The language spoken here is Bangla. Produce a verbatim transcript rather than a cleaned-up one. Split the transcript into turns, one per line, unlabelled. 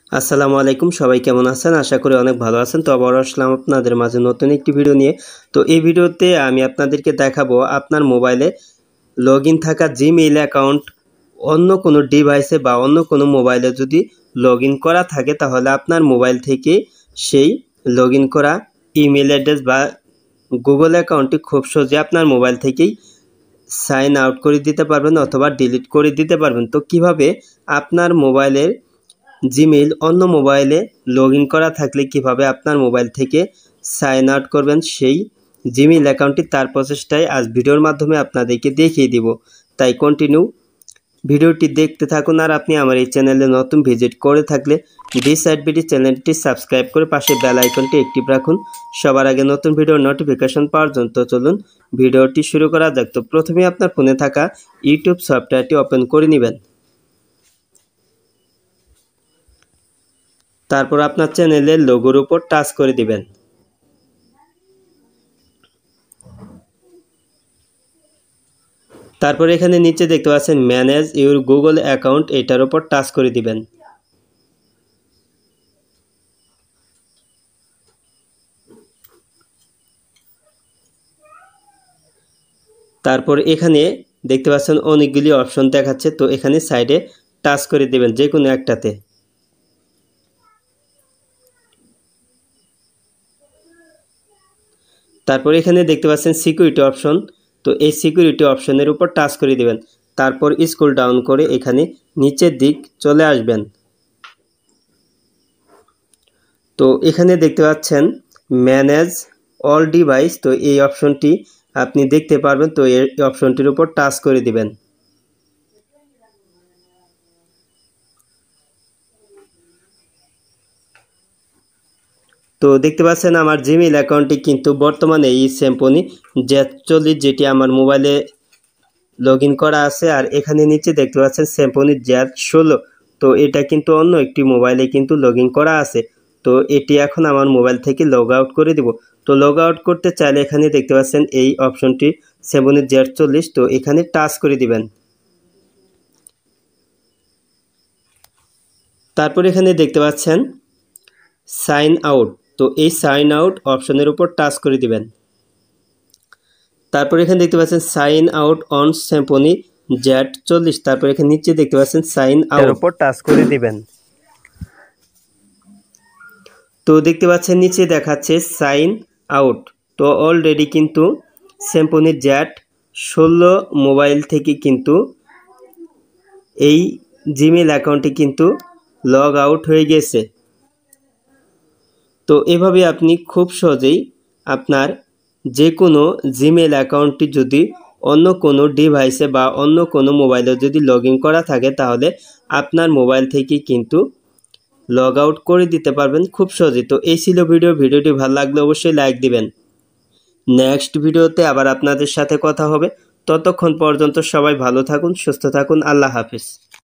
আসসালামু আলাইকুম, সবাই কেমন আছেন? আশা করি অনেক ভালো আছেন। তো আবার আসলাম আপনাদের মাঝে নতুন একটি ভিডিও নিয়ে। তো এই ভিডিওতে আমি আপনাদেরকে দেখাবো আপনার মোবাইলে লগইন থাকা জিমেইল অ্যাকাউন্ট অন্য কোনো ডিভাইসে বা অন্য কোনো মোবাইলে যদি লগইন করা থাকে, তাহলে আপনার মোবাইল থেকে সেই লগইন করা ইমেল অ্যাড্রেস বা গুগল অ্যাকাউন্টটি খুব সহজে আপনার মোবাইল থেকেই সাইন আউট করে দিতে পারবেন অথবা ডিলিট করে দিতে পারবেন। তো কিভাবে আপনার মোবাইলের জিমেইল অন্য মোবাইলে লগইন করা থাকলে কিভাবে আপনার মোবাইল থেকে সাইন আউট করবেন সেই জিমেইল অ্যাকাউন্টটি, তার প্রসেসটাই আজ ভিডিওর মাধ্যমে আপনাদেরকে দেখিয়ে দিব। তাই কন্টিনিউ ভিডিওটি দেখতে থাকুন। আর আপনি আমার এই চ্যানেলে নতুন ভিজিট করে থাকলে ডিসাইড বিডি চ্যানেলটি সাবস্ক্রাইব করে পাশে বেল আইকনটি অ্যাক্টিভ রাখুন সবার আগে নতুন ভিডিওর নোটিফিকেশন পাওয়ার জন্য। তো চলুন ভিডিওটি শুরু করা যাক। তো প্রথমে আপনার ফোনে থাকা ইউটিউব সফটওয়্যারটি ওপেন করে নেবেন। তারপর আপনার চ্যানেলের লোগোর উপর টাচ করে দিবেন। তারপর এখানে নিচে দেখতে পাচ্ছেন ম্যানেজ ইউর গুগল অ্যাকাউন্ট, এটার উপর টাচ করে দিবেন। তারপর এখানে দেখতে পাচ্ছেন অনেকগুলি অপশন দেখাচ্ছে, তো এখানে সাইডে টাচ করে দিবেন যে কোনো একটাতে। তারপর এখানে দেখতে পাচ্ছেন সিকিউরিটি অপশন, তো এই সিকিউরিটি অপশনের উপর টাচ করে দিবেন। তারপর স্ক্রল ডাউন করে এখানে নিচের দিক চলে আসবেন। তো এখানে দেখতে পাচ্ছেন ম্যানেজ অল ডিভাইস, তো এই অপশনটি আপনি দেখতে পারবেন। তো এই অপশনটির উপর টাচ করে দিবেন। তো দেখতে পাচ্ছেন আমার জিমেইল অ্যাকাউন্টটি কিন্তু বর্তমানে এই স্যাম্পনি জেড চল্লিশ যেটি আমার মোবাইলে লগ ইন করা আছে। আর এখানে নিচে দেখতে পাচ্ছেন স্যাম্পনি জেড ষোলো, তো এটা কিন্তু অন্য একটি মোবাইলে কিন্তু লগ ইন করা আছে। তো এটি এখন আমার মোবাইল থেকে লগ আউট করে দিব। তো লগ আউট করতে চাইলে এখানে দেখতে পাচ্ছেন এই অপশনটি স্যাম্পনি জেড চল্লিশ, তো এখানে টাচ করে দিবেন। তারপর এখানে দেখতে পাচ্ছেন সাইন আউট, তো এই সাইন আউট অপশনের উপর টাচ করে দিবেন। তারপর এখানে দেখতে পাচ্ছেন sign out on Symphony Z চল্লিশ, তারপর এখানে নিচে দেখতে পাচ্ছেন সাইন আউট উপর টাচ করে দিবেন। তো দেখতে পাচ্ছেন নিচে দেখাচ্ছে সাইন আউট। তো অলরেডি কিন্তু স্যাম্পনি জেড ষোলো মোবাইল থেকে কিন্তু এই জিমেইল অ্যাকাউন্টটি কিন্তু লগ আউট হয়ে গেছে। তো এভাবে আপনি খুব সহজেই আপনার যে কোনো জিমেইল অ্যাকাউন্টটি যদি অন্য কোনো ডিভাইসে বা অন্য কোনো মোবাইলে যদি লগ ইন করা থাকে, তাহলে আপনার মোবাইল থেকে কিন্তু লগ আউট করে দিতে পারবেন খুব সহজেই। তো এই ছিল ভিডিও ভিডিওটি ভালো লাগলে অবশ্যই লাইক দিবেন। নেক্সট ভিডিওতে আবার আপনাদের সাথে কথা হবে। ততক্ষণ পর্যন্ত সবাই ভালো থাকুন, সুস্থ থাকুন। আল্লাহ হাফিজ।